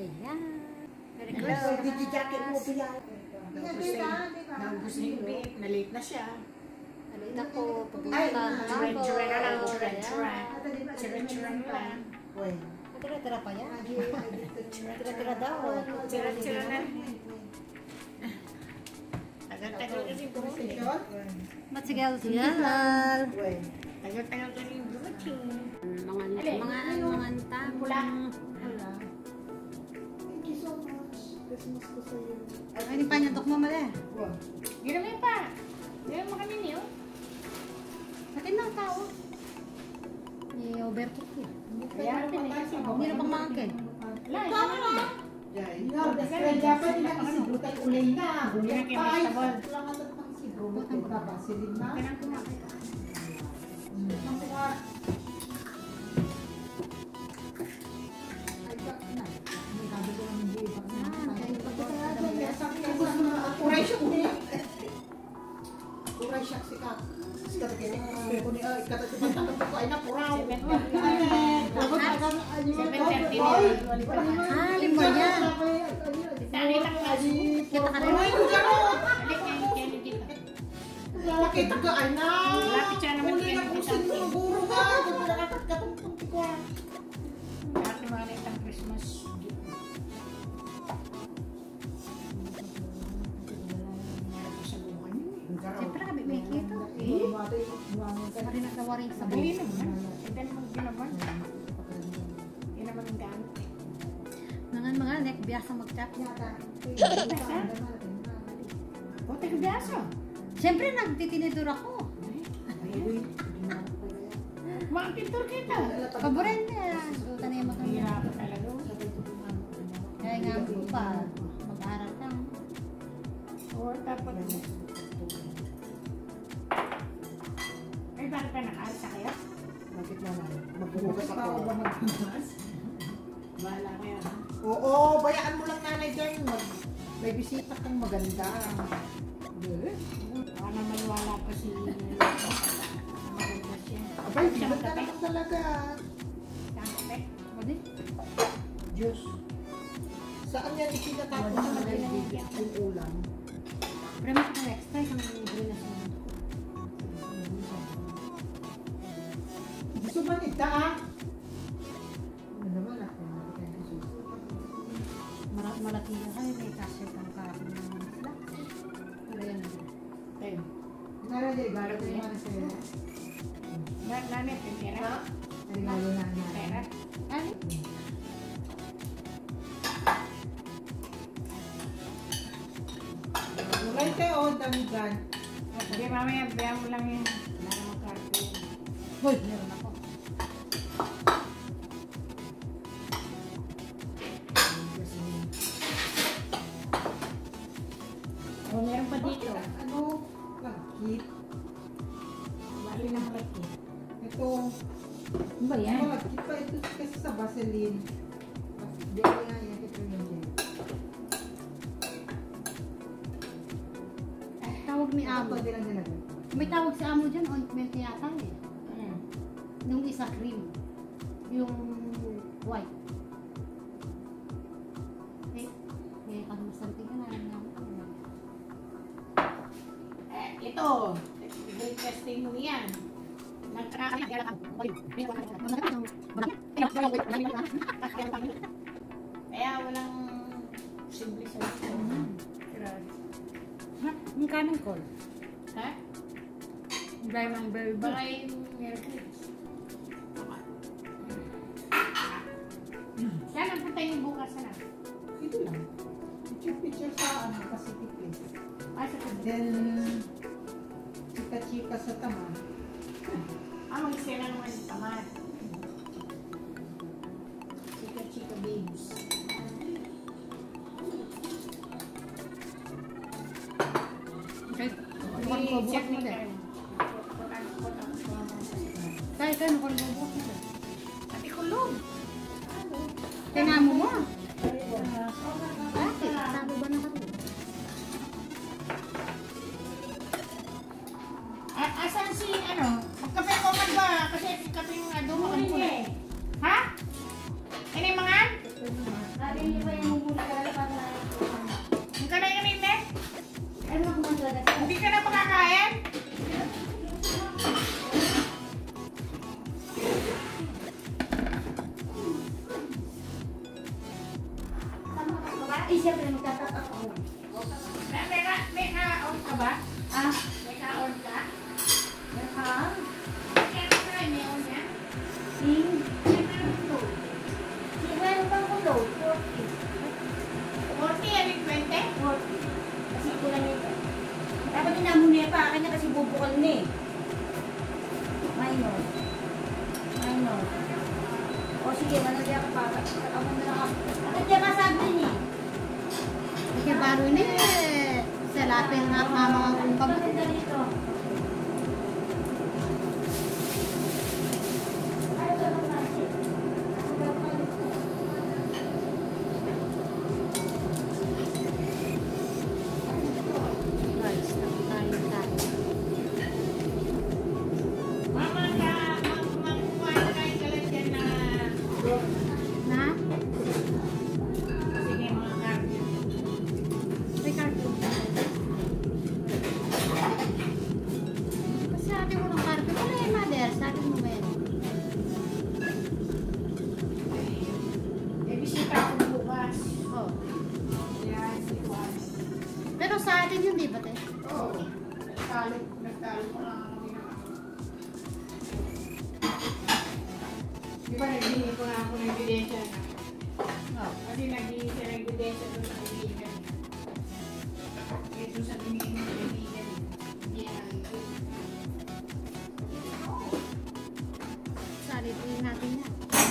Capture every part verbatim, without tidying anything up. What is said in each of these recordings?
Ayan. Hello. Hindi jacket mo piya. Naubos na yung bait. Na-late na siya. Alin ako, pupunta Ay, na ako. Chura-chura na lang. Ayan. Chura-chura. Chura-chura na lang. Tira-tira pa yan. Tira-tira daw. Chura-chura na. Tagal-tagal kasi dumating. Matsigal-sigal. Tagal-tagal kasi dumating. Mga mga ano, mga tamang. Thank you so much. Christmas ko sa'yo. Ay, hindi pa niya mo mali. Ginamay pa. Ginamay mo kami niyo. Atin ng tao. I-overcook eh. Kaya natin eh. Kasi Hindi na pang makin. wala. Ito na. Nga, dapat dapat nila kasi brutal ulay na. Bulay Kaya pa. kaya sabon. Lang atat pang si brutal na basilin na. Kanang kumain. Ang mga ay ka na. May sabi ko ng hindi pa. Uray siya ulit. Uray siya si Kat. Si Kat kaya ko ni ay Kat ko tanong ko ay napuraw. Ah, limbo niya. Tari lang nga. Kita ka rin. Balik nga yung Kenny dito. Nakita ka ay na. Lapit siya naman Uli na Kenny kung dito. sino ang guro ka. Katong-tong ko. Lahat yung mga naitang Christmas. Siyempre kami may kita. Mari na kawaring sa Hindi buhay. naman. Hindi naman ginaman. Hindi naman ang gamit. Mga mga nek, biyasa mag-chat. O, tayo biasa. Siyempre nagtitinidor ako. Mga pintor kita. Paborin niya. Tanay mo kami. Hirap talaga. Kaya nga ako pa, mag-aaral ka. O, tapos. Ay, bakit pa naka-alsa kayo? Bakit na lang? Magbubukas pa ako ba magbubukas? Bahala kayo, ha? Oo, bayaan mo lang nanay dyan. Mag, may bisita kang maganda. Baka naman wala pa si... Maganda siya. Abay, maganda naman talaga. Kape. Pwede? Diyos. Saan yan ikinatapos Wala, naman wala, yung wala. yung ulam? Pero mas ka extra, isang libre na siya. Gusto ba nita ah? Ano naman ako? Marat malaki na kayo, may kasya kang kain ng mga sila. Wala yan. Tayo. Nara dyan, gala ko naman sa Na- Nanay, pintera? regalo na Pintera? Ano? Right kayo, dami dyan. Sige, mamaya, bayan mo lang yan. Wala namang karto yan. Hoy, meron ako. O, meron pa dito. Ano? Lagkit. Bali ng laki. Ito. Ano ba yan? Ano, lagkit pa ito kasi sa Vaseline. Hindi ko nga yan. Ito yung dyan. Tawag ni Amo. Amo. Pwede lang nilagay. May tawag si Amo dyan, ointment yata eh. Hmm. Yung isa cream. Yung white. Eh, eh, kamustanting ka na. Eh, ito. Grade testing mo yan. Nagkakakakakak. Kaya walang simple sa ito. Ha? Yung kanin ko. Ha? Dry ng berry Baka yung meron. Saan ang punta yung bukas na? Ito lang. Picture-picture sa ano, Pacific Place. Ah, sa kundi. Then, chika-chika sa tama. Ah, mag-sera naman yung tamad. Chika-chika babes. Okay. Okay, check mo me din. kayo. Kaya kayo, nukul bubukas mo din. Sabi ko, Lord. Kaya mo mo. Bakit? Sabi ba na kami? Ah, asan si, ano? Magkape ko man ba? Kasi kape yung ado mo. Ha? Ano yung mga? Sabi Hindi pa yung mumuli ka lang para na. Hindi ka na yung nime? Ano ako man talaga? Hindi ka na makakain? Tama ka ba? Eh, siyempre magtatatak ako. May, may, may ka-on ka ba? Ah, May ka-on ka? welcome. Kaya ka na may on yan? Sing. May meron to. Sing, meron bang kulo? forty. forty, alin twenty? forty. Kasi kulang nito. Dapat dinamo niya pa akin niya kasi bubukal na eh. Minor. Minor. O sige, managya ka pa. Ako na lang ako. Bakit niya masabi niya? Kaya baru ni sa lapin nga mama ang Pag pag dito. Ano ba ang kasi? guys, tayo tayo. Mama ka, magkukuha kayo kalat yan na... Na? Sige mga karne. May cartoon. Kasi sabi mo ng cartoon, wala yung mother, sabi mo ba yan? Eh, bisita ako bukas. Oh. Yan, si Juan. Pero sa atin yun, di ba te? Oo. Nagtalo, nagtalo ko lang ako din. Di ba naghingi ko na ako ng ebidensya na? Oh. Kasi naghingi siya ng ebidensya doon sa kaibigan. Ito sa binigay ng kaibigan. Hindi na ito. Salitin natin yan.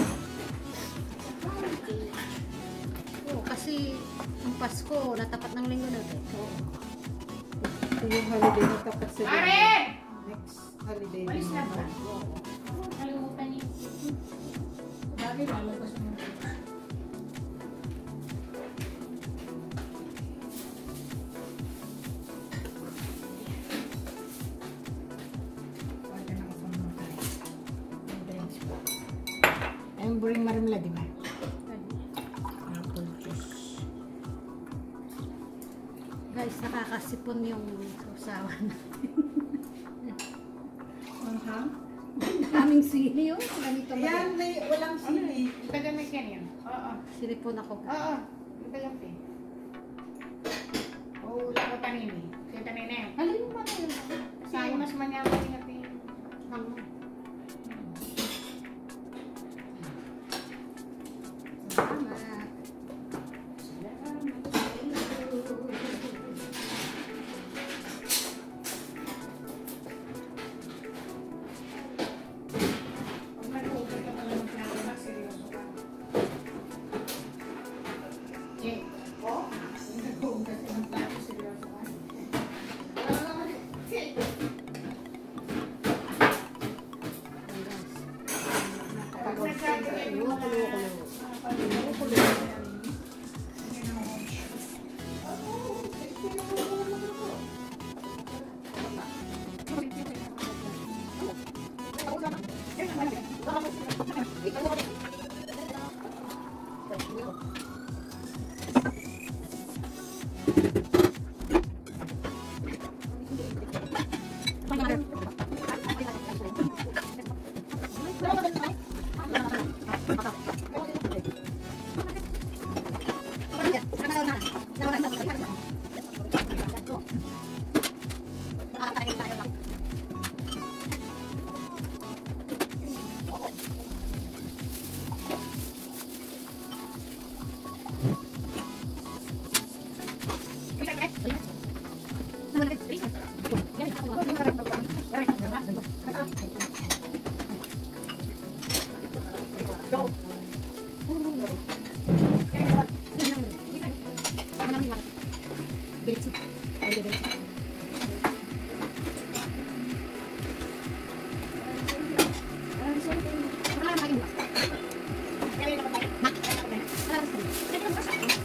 Oo, kasi ang Pasko, natapat ng linggo na te. Ito yung holiday na tapat sa Karen! next holiday. Walis na ba? Ako, kalimutan niyo. Bakit lalabas mo? Ayun, buring marimla, di ba? Apple juice. Guys, nakakasipon yung sausawan. Aha. Daming sili yun. Ganito ba? Ayan, may walang sili. Tagamit yan yan. Oo. Silipon ako. Oo. Tagamit. Oo, wala ko tanin eh. Kaya tanin na yan. Halin mo ba yun? Kasi mas manyaman yung natin. Salamat. Pag nag-uupit ka pala ng pinagamak, seryoso ka. Eh, oh? Nag-uupit ka ng plato, seryoso ka. Pag nagkakaroon yung mga... Pag nagkakaroon Nah,